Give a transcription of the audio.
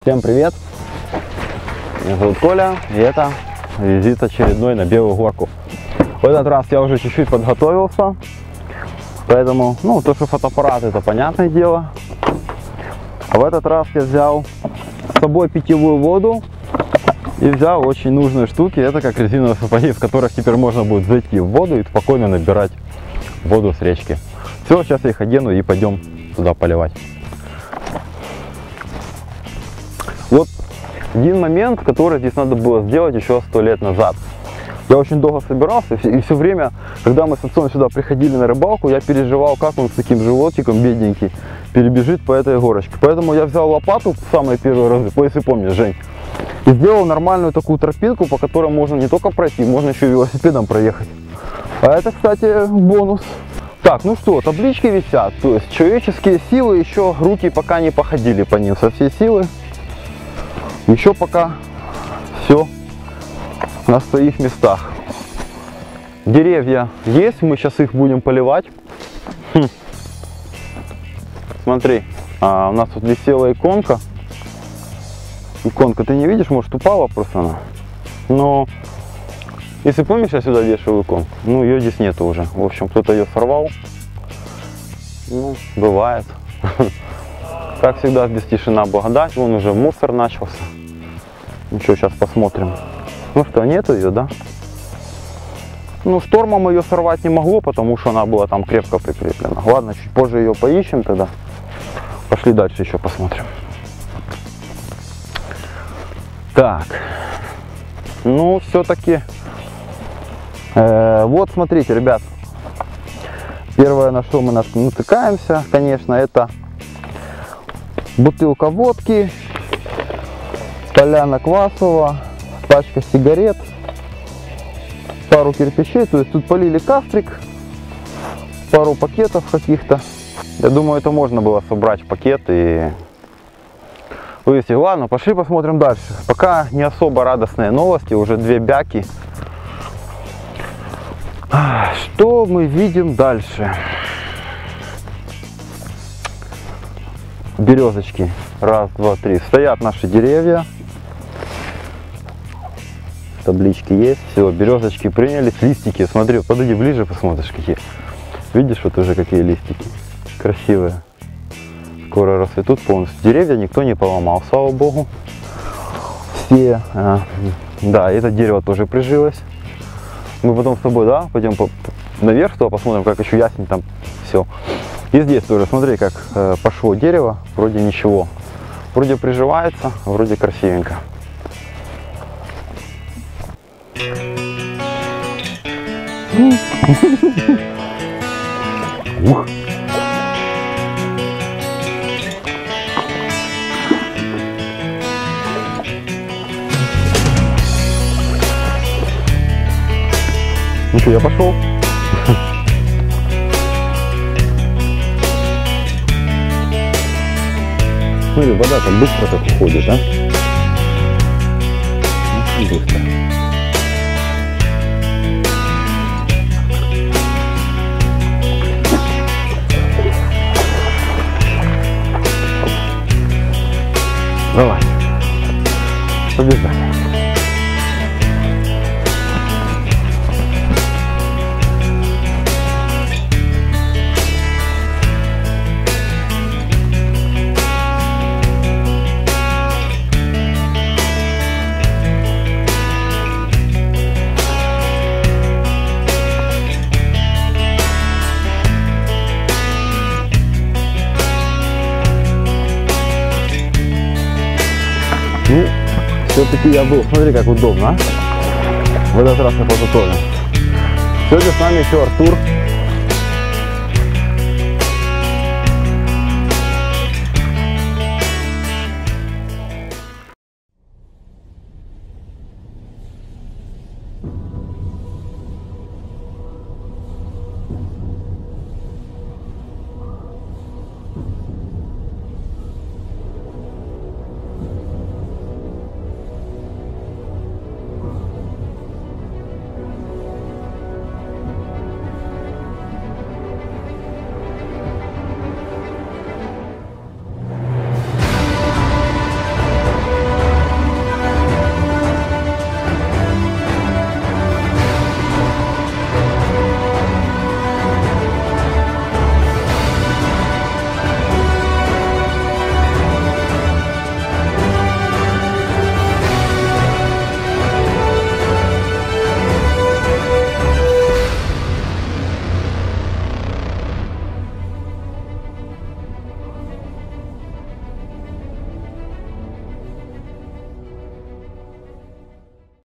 Всем привет! Меня зовут Коля, и это визит очередной на Белую горку. В этот раз я уже чуть-чуть подготовился, поэтому, то, что фотоаппарат, это понятное дело. А в этот раз я взял с собой питьевую воду и взял очень нужные штуки. Это как резиновые сапоги, в которых теперь можно будет зайти в воду и спокойно набирать воду с речки. Все, сейчас я их одену и пойдем туда поливать. Вот один момент, который здесь надо было сделать еще 100 лет назад. Я очень долго собирался, и все время, когда мы с отцом сюда приходили на рыбалку, я переживал, как он с таким животиком бедненький перебежит по этой горочке. Поэтому я взял лопату в самые первые разы, если помнишь, Жень, и сделал нормальную такую тропинку, по которой можно не только пройти, можно еще и велосипедом проехать. А это, кстати, бонус. Так, ну что, таблички висят, то есть человеческие силы, еще руки пока не походили по ним со всей силы. Еще пока все на своих местах. Деревья есть, мы сейчас их будем поливать. Смотри, у нас тут висела иконка. Иконка, ты не видишь, может, упала просто она. Но, если помнишь, я сюда вешаю иконку, ее здесь нету уже. В общем, кто-то ее сорвал. Бывает. Как всегда, здесь тишина, благодать. Вон уже мусор начался. Ничего, сейчас посмотрим. Ну что, нету ее, да? Штормом ее сорвать не могло, потому что она была там крепко прикреплена. Ладно, чуть позже ее поищем тогда. Пошли дальше еще посмотрим. Так. Все-таки. Вот, смотрите, ребят. Первое, на что мы натыкаемся, конечно, это бутылка водки, поляна Квасова, пачка сигарет, пару кирпичей. То есть тут полили кастрик, пару пакетов каких-то. Я думаю, это можно было собрать в пакет и вывести. Ладно, пошли посмотрим дальше. Пока не особо радостные новости, уже две бяки. Что мы видим дальше? Березочки. Раз, два, три. Стоят наши деревья. Таблички есть. Все, березочки принялись. Листики. Смотри, подойди ближе, посмотришь, какие. Видишь, вот уже какие листики. Красивые. Скоро расцветут полностью. Деревья никто не поломал, слава богу. Все. Да, это дерево тоже прижилось. Мы потом с тобой, пойдем наверх, туда посмотрим, как еще ясень там все. И здесь тоже, смотри, как пошло дерево, вроде ничего. Вроде приживается, вроде красивенько. Ух. Ну что, я пошел. Смотри, вода там быстро так уходит, да? Очень быстро. Давай. Побежали. Все-таки я был. Смотри, как удобно, В этот раз я подготовлен. Сегодня с нами еще Артур.